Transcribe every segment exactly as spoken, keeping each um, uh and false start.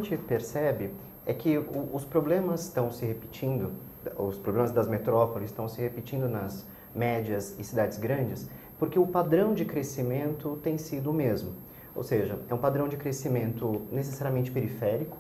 gente percebe é que o, os problemas estão se repetindo, os problemas das metrópoles estão se repetindo nas médias e cidades grandes, porque o padrão de crescimento tem sido o mesmo. Ou seja, é um padrão de crescimento necessariamente periférico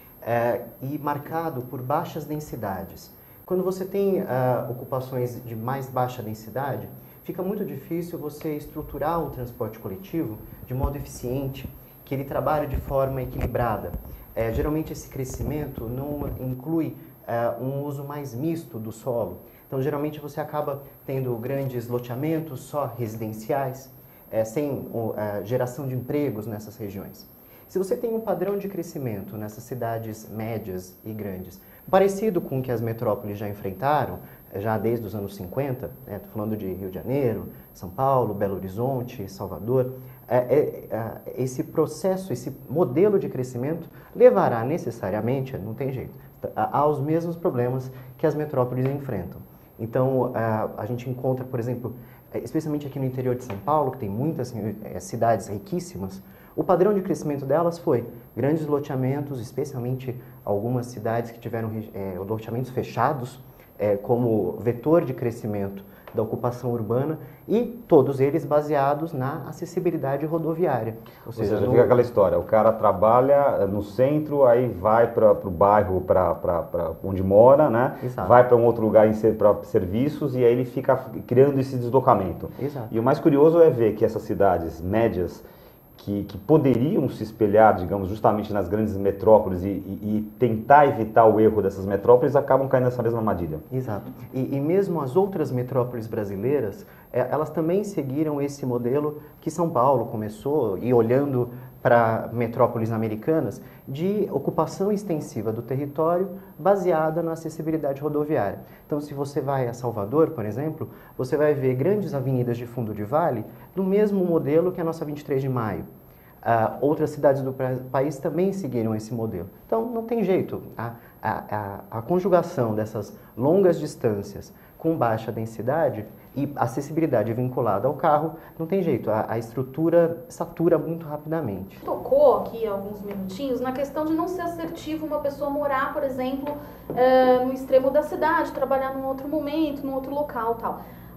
é, e marcado por baixas densidades. Quando você tem uh, ocupações de mais baixa densidade, fica muito difícil você estruturar o transporte coletivo de modo eficiente, que ele trabalhe de forma equilibrada. É, geralmente esse crescimento não inclui uh, um uso mais misto do solo. Então, geralmente você acaba tendo grandes loteamentos só residenciais, é, sem uh, geração de empregos nessas regiões. Se você tem um padrão de crescimento nessas cidades médias e grandes, parecido com o que as metrópoles já enfrentaram, já desde os anos cinquenta, estou né, falando de Rio de Janeiro, São Paulo, Belo Horizonte, Salvador, é, é, é, esse processo, esse modelo de crescimento levará necessariamente, não tem jeito, aos mesmos problemas que as metrópoles enfrentam. Então, a, a gente encontra, por exemplo, especialmente aqui no interior de São Paulo, que tem muitas é, cidades riquíssimas, o padrão de crescimento delas foi grandes loteamentos, especialmente algumas cidades que tiveram é, loteamentos fechados, é, como vetor de crescimento da ocupação urbana, e todos eles baseados na acessibilidade rodoviária. Ou, Ou seja, no... fica aquela história, o cara trabalha no centro, aí vai para o bairro pra, pra, pra onde mora, né? Exato. Vai para um outro lugar para serviços, e aí ele fica criando esse deslocamento. Exato. E o mais curioso é ver que essas cidades médias, Que, que poderiam se espelhar, digamos, justamente nas grandes metrópoles e, e, e tentar evitar o erro dessas metrópoles, acabam caindo nessa mesma armadilha. Exato. E, e mesmo as outras metrópoles brasileiras, é, elas também seguiram esse modelo que São Paulo começou, e olhando para metrópoles americanas, de ocupação extensiva do território baseada na acessibilidade rodoviária. Então, se você vai a Salvador, por exemplo, você vai ver grandes avenidas de fundo de vale do mesmo modelo que a nossa vinte e três de maio. Uh, outras cidades do país também seguiram esse modelo. Então, não tem jeito. A, a, a, a conjugação dessas longas distâncias com baixa densidade e acessibilidade vinculada ao carro, não tem jeito. A, a estrutura satura muito rapidamente. Tocou aqui alguns minutinhos na questão de não ser assertivo uma pessoa morar, por exemplo, uh, no extremo da cidade, trabalhar num outro momento, num outro local, tal.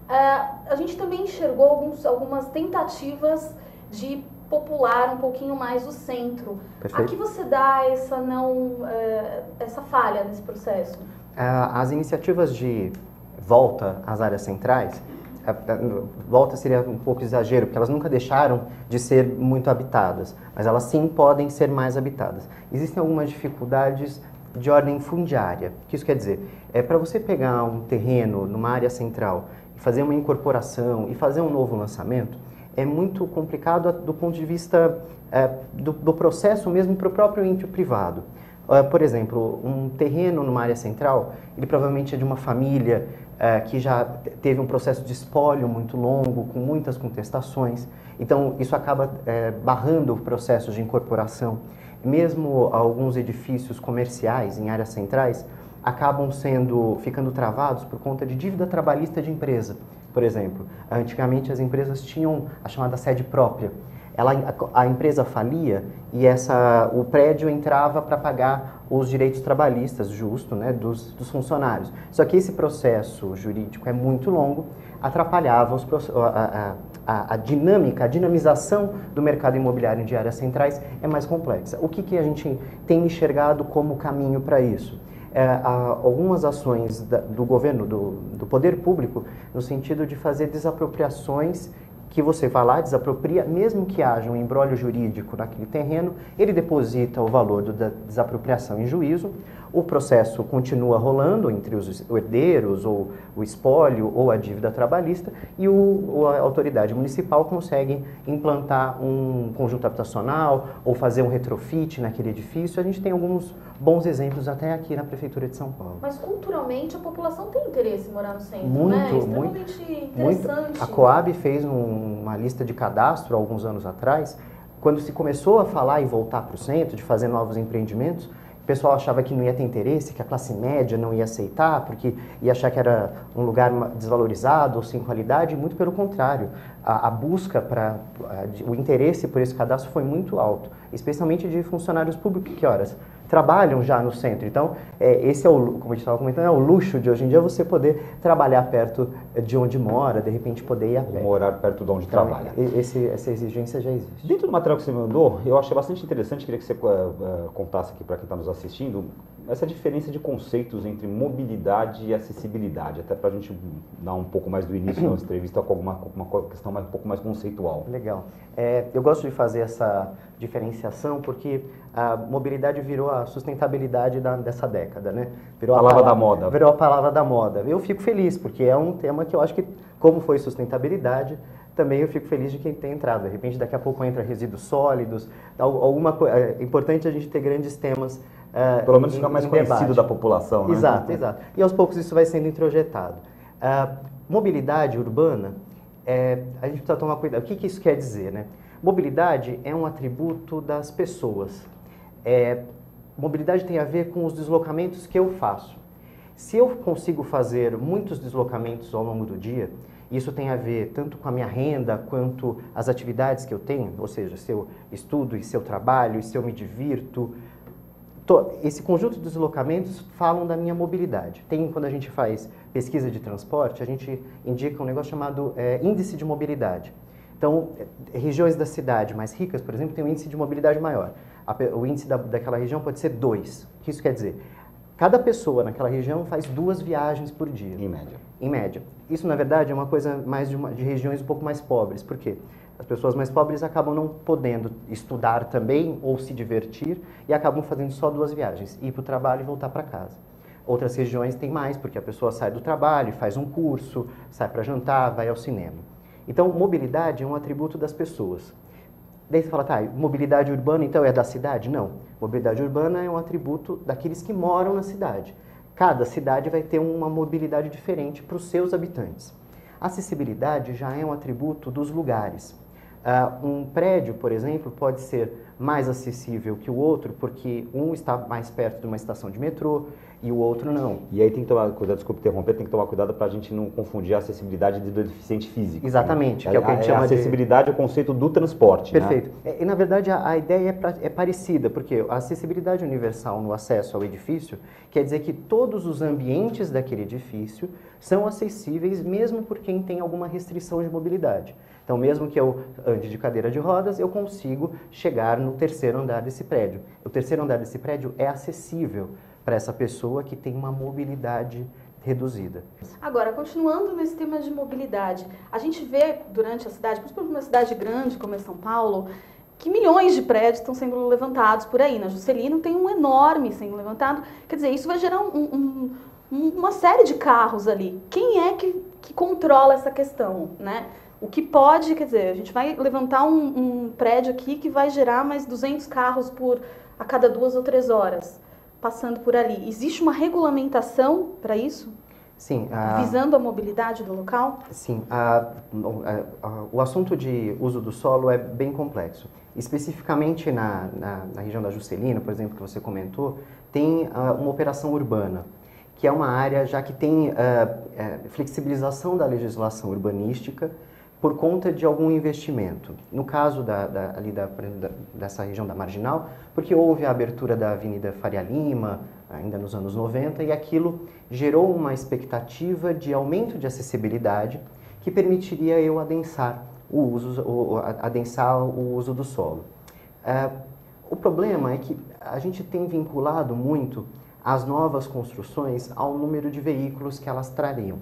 Uh, a gente também enxergou alguns, algumas tentativas de popular um pouquinho mais o centro. Perfeito. A que você dá essa, não, uh, essa falha nesse processo? Uh, as iniciativas de volta às áreas centrais, uh, volta seria um pouco exagero, porque elas nunca deixaram de ser muito habitadas, mas elas sim podem ser mais habitadas. Existem algumas dificuldades de ordem fundiária. O que isso quer dizer? É para você pegar um terreno numa área central e fazer uma incorporação e fazer um novo lançamento, é muito complicado do ponto de vista é, do, do processo mesmo para o próprio ente privado. Uh, por exemplo, um terreno numa área central, ele provavelmente é de uma família uh, que já teve um processo de espólio muito longo, com muitas contestações. Então, isso acaba uh, barrando o processo de incorporação. Mesmo alguns edifícios comerciais em áreas centrais acabam sendo, ficando travados por conta de dívida trabalhista de empresa. Por exemplo, antigamente as empresas tinham a chamada sede própria. Ela, a, a empresa falia e essa, o prédio entrava para pagar os direitos trabalhistas, justo, né, dos, dos funcionários. Só que esse processo jurídico é muito longo, atrapalhava os, a, a, a dinâmica, a dinamização do mercado imobiliário de áreas centrais é mais complexa. O que, que a gente tem enxergado como caminho para isso? É, há algumas ações da, do governo, do, do poder público, no sentido de fazer desapropriações que você vai lá, desapropria, mesmo que haja um imbróglio jurídico naquele terreno, ele deposita o valor do, da desapropriação em juízo, o processo continua rolando entre os herdeiros, ou o espólio, ou a dívida trabalhista, e o, a autoridade municipal consegue implantar um conjunto habitacional, ou fazer um retrofit naquele edifício. A gente tem alguns bons exemplos até aqui na Prefeitura de São Paulo. Mas culturalmente a população tem interesse em morar no centro, muito, né? Muito, extremamente interessante. Muito. A Coab fez um, uma lista de cadastro há alguns anos atrás, quando se começou a falar em voltar para o centro, de fazer novos empreendimentos. O pessoal achava que não ia ter interesse, que a classe média não ia aceitar, porque ia achar que era um lugar desvalorizado ou sem qualidade. Muito pelo contrário, a, a busca para, o interesse por esse cadastro foi muito alto, especialmente de funcionários públicos, que horas trabalham já no centro. Então, é, esse é o, como a gente estava comentando, é o luxo de hoje em dia você poder trabalhar perto de onde mora, de repente poder ir a pé. Morar perto de onde Então, trabalha. Esse, essa exigência já existe. Dentro do material que você mandou, eu achei bastante interessante, queria que você uh, uh, contasse aqui para quem está nos assistindo, essa diferença de conceitos entre mobilidade e acessibilidade, até para a gente dar um pouco mais do início da nossa entrevista com alguma uma questão mais, um pouco mais conceitual. Legal. É, eu gosto de fazer essa diferenciação porque a mobilidade virou a sustentabilidade da, dessa década, né? Virou Palavra a palavra da moda. Virou a palavra da moda. Eu fico feliz, porque é um tema que eu acho que, como foi sustentabilidade, também eu fico feliz de quem tem entrado. De repente, daqui a pouco entra resíduos sólidos, alguma coisa. É importante a gente ter grandes temas. Uh, Pelo menos ficar mais conhecido debate. Da população, né? Exato, exato. E aos poucos isso vai sendo introjetado. Uh, mobilidade urbana, é, a gente precisa tomar cuidado. O que, que isso quer dizer, né? Mobilidade é um atributo das pessoas. É, mobilidade tem a ver com os deslocamentos que eu faço. Se eu consigo fazer muitos deslocamentos ao longo do dia, isso tem a ver tanto com a minha renda quanto as atividades que eu tenho, ou seja, se eu estudo e se eu trabalho e se eu me divirto. Esse conjunto de deslocamentos falam da minha mobilidade. Tem, quando a gente faz pesquisa de transporte, a gente indica um negócio chamado é, índice de mobilidade. Então, regiões da cidade mais ricas, por exemplo, têm um índice de mobilidade maior. A, o índice da, daquela região pode ser dois. O que isso quer dizer? Cada pessoa naquela região faz duas viagens por dia. Em média. Em média. Isso, na verdade, é uma coisa mais de, uma, de regiões um pouco mais pobres. Por quê? As pessoas mais pobres acabam não podendo estudar também ou se divertir e acabam fazendo só duas viagens, ir para o trabalho e voltar para casa. Outras regiões têm mais, porque a pessoa sai do trabalho, faz um curso, sai para jantar, vai ao cinema. Então, mobilidade é um atributo das pessoas. Daí você fala, tá, mobilidade urbana então é da cidade? Não. Mobilidade urbana é um atributo daqueles que moram na cidade. Cada cidade vai ter uma mobilidade diferente para os seus habitantes. Acessibilidade já é um atributo dos lugares. Uh, um prédio, por exemplo, pode ser mais acessível que o outro porque um está mais perto de uma estação de metrô e o outro não. E aí tem que tomar cuidado, desculpe interromper, tem que tomar cuidado para a gente não confundir a acessibilidade do deficiente físico. Exatamente, né? que é o que a gente chama de... A acessibilidade é o conceito do transporte. Perfeito. Né? E, na verdade, a, a ideia é, pra, é parecida, porque a acessibilidade universal no acesso ao edifício quer dizer que todos os ambientes daquele edifício são acessíveis mesmo por quem tem alguma restrição de mobilidade. Então, mesmo que eu ande de cadeira de rodas, eu consigo chegar no terceiro andar desse prédio. O terceiro andar desse prédio é acessível para essa pessoa que tem uma mobilidade reduzida. Agora, continuando nesse tema de mobilidade, a gente vê durante a cidade, principalmente numa cidade grande como é São Paulo, que milhões de prédios estão sendo levantados por aí. Na Juscelino tem um enorme sendo levantado. Quer dizer, isso vai gerar um, um, uma série de carros ali. Quem é que, que controla essa questão, né? O que pode, quer dizer, a gente vai levantar um, um prédio aqui que vai gerar mais duzentos carros por, a cada duas ou três horas, passando por ali. Existe uma regulamentação para isso? Sim. A... Visando a mobilidade do local? Sim. A, a, a, o assunto de uso do solo é bem complexo. Especificamente na, na, na região da Juscelino, por exemplo, que você comentou, tem uh, uma operação urbana, que é uma área já que tem uh, uh, flexibilização da legislação urbanística por conta de algum investimento. No caso da, da, ali da, da, dessa região da Marginal, porque houve a abertura da Avenida Faria Lima, ainda nos anos noventa, e aquilo gerou uma expectativa de aumento de acessibilidade que permitiria eu adensar o uso, o, adensar o uso do solo. É, o problema é que a gente tem vinculado muito as novas construções ao número de veículos que elas trariam.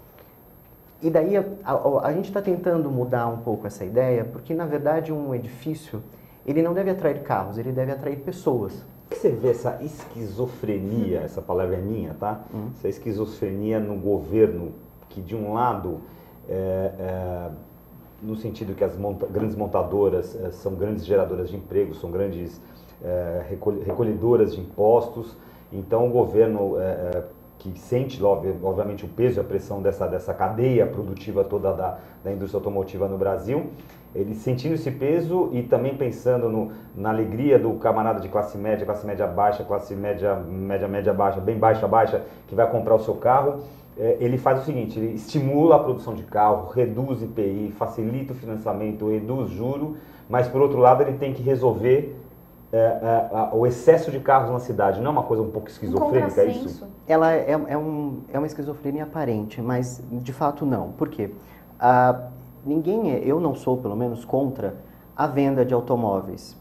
E daí a, a, a gente está tentando mudar um pouco essa ideia, porque na verdade um edifício, ele não deve atrair carros, ele deve atrair pessoas. Você vê essa esquizofrenia, essa palavra é minha, tá? Hum. Essa esquizofrenia no governo, que de um lado, é, é, no sentido que as monta grandes montadoras é, são grandes geradoras de emprego, são grandes é, recolhedoras de impostos, então o governo... É, que sente, obviamente, o peso e a pressão dessa, dessa cadeia produtiva toda da, da indústria automotiva no Brasil, ele sentindo esse peso e também pensando no, na alegria do camarada de classe média, classe média baixa, classe média, média, média baixa, bem baixa, baixa, que vai comprar o seu carro, é, ele faz o seguinte, ele estimula a produção de carro, reduz I P I, facilita o financiamento, reduz juro, mas por outro lado ele tem que resolver é, é, o excesso de carros na cidade não é uma coisa um pouco esquizofrênica, é isso? Ela é, é, um, é uma esquizofrenia aparente, mas de fato não. Por quê? Ah, ninguém, é, eu não sou pelo menos contra a venda de automóveis.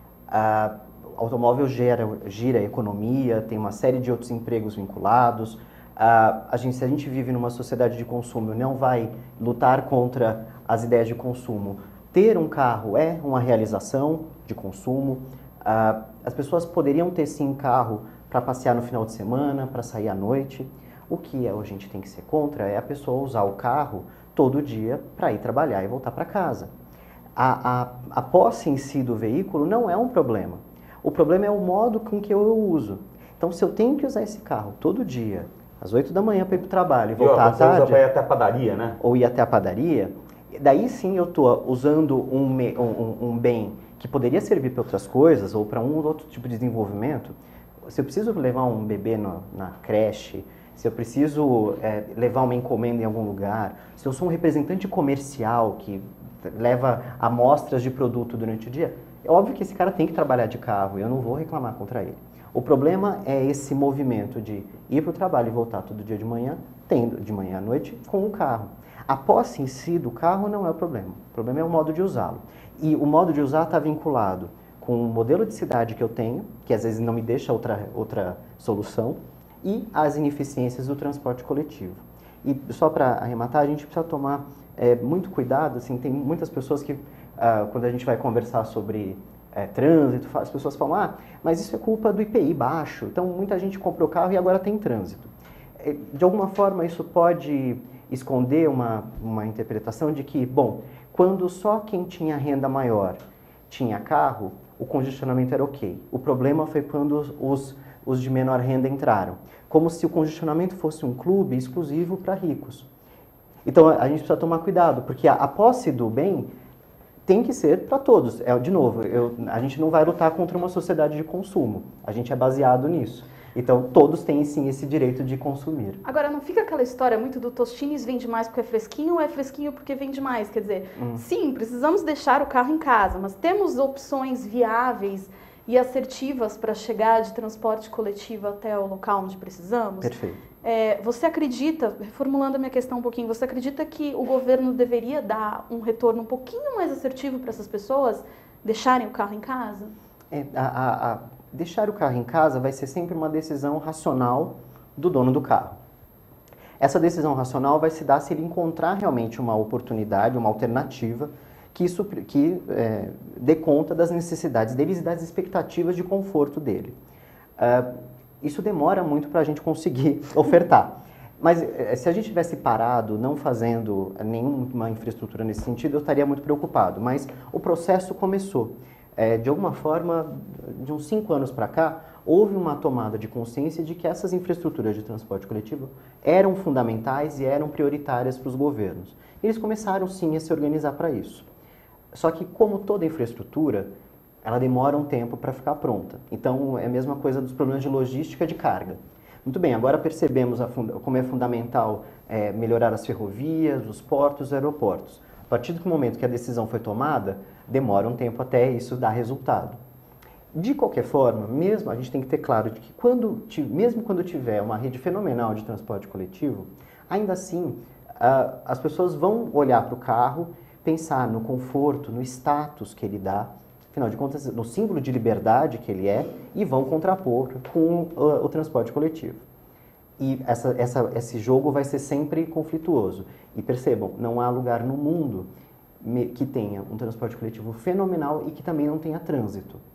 Ah, o automóvel gera, gira a economia, tem uma série de outros empregos vinculados. Ah, a gente, se a gente vive numa sociedade de consumo, não vai lutar contra as ideias de consumo. Ter um carro é uma realização de consumo. Uh, as pessoas poderiam ter sim carro para passear no final de semana, para sair à noite. O que a gente tem que ser contra é a pessoa usar o carro todo dia para ir trabalhar e voltar para casa. A, a, a posse em si do veículo não é um problema. O problema é o modo com que eu uso. Então, se eu tenho que usar esse carro todo dia, às oito da manhã para ir para o trabalho e voltar à tarde... Você usa para ir até a padaria, né? Ou ir até a padaria, daí sim eu estou usando um, um, um bem que poderia servir para outras coisas ou para um ou outro tipo de desenvolvimento. Se eu preciso levar um bebê no, na creche, se eu preciso é, levar uma encomenda em algum lugar, se eu sou um representante comercial que leva amostras de produto durante o dia, é óbvio que esse cara tem que trabalhar de carro e eu não vou reclamar contra ele. O problema é esse movimento de ir para o trabalho e voltar todo dia de manhã, tendo de manhã à noite com o carro. A posse em si do carro não é o problema, o problema é o modo de usá-lo. E o modo de usar está vinculado com o modelo de cidade que eu tenho, que às vezes não me deixa outra, outra solução, e as ineficiências do transporte coletivo. E só para arrematar, a gente precisa tomar é, muito cuidado, assim, tem muitas pessoas que, ah, quando a gente vai conversar sobre é, trânsito, as pessoas falam, ah, mas isso é culpa do I P I baixo, então muita gente comprou carro e agora tem trânsito. De alguma forma isso pode esconder uma, uma interpretação de que, bom, quando só quem tinha renda maior tinha carro, o congestionamento era ok. O problema foi quando os, os de menor renda entraram. Como se o congestionamento fosse um clube exclusivo para ricos. Então a gente precisa tomar cuidado, porque a, a posse do bem tem que ser para todos. É, de novo, eu, a gente não vai lutar contra uma sociedade de consumo. A gente é baseado nisso. Então, todos têm, sim, esse direito de consumir. Agora, não fica aquela história muito do Tostines vende mais porque é fresquinho ou é fresquinho porque vende mais? Quer dizer, hum. sim, precisamos deixar o carro em casa, mas temos opções viáveis e assertivas para chegar de transporte coletivo até o local onde precisamos? Perfeito. É, você acredita, reformulando a minha questão um pouquinho, você acredita que o governo deveria dar um retorno um pouquinho mais assertivo para essas pessoas deixarem o carro em casa? É, a... a, a... Deixar o carro em casa vai ser sempre uma decisão racional do dono do carro. Essa decisão racional vai se dar se ele encontrar realmente uma oportunidade, uma alternativa que, isso, que é, dê conta das necessidades deles e das expectativas de conforto dele. Uh, isso demora muito para a gente conseguir ofertar. Mas se a gente tivesse parado, não fazendo nenhuma infraestrutura nesse sentido, eu estaria muito preocupado. Mas o processo começou. É, de alguma forma, de uns cinco anos para cá, houve uma tomada de consciência de que essas infraestruturas de transporte coletivo eram fundamentais e eram prioritárias para os governos. Eles começaram, sim, a se organizar para isso. Só que, como toda infraestrutura, ela demora um tempo para ficar pronta. Então, é a mesma coisa dos problemas de logística de carga. Muito bem, agora percebemos a funda- como é fundamental é, melhorar as ferrovias, os portos, os aeroportos. A partir do momento que a decisão foi tomada, demora um tempo até isso dar resultado. De qualquer forma, mesmo a gente tem que ter claro de que quando, mesmo quando tiver uma rede fenomenal de transporte coletivo, ainda assim uh, as pessoas vão olhar para o carro, pensar no conforto, no status que ele dá, afinal de contas, no símbolo de liberdade que ele é, e vão contrapor com o, o transporte coletivo. E essa, essa, esse jogo vai ser sempre conflituoso. E percebam, não há lugar no mundo que tenha um transporte coletivo fenomenal e que também não tenha trânsito.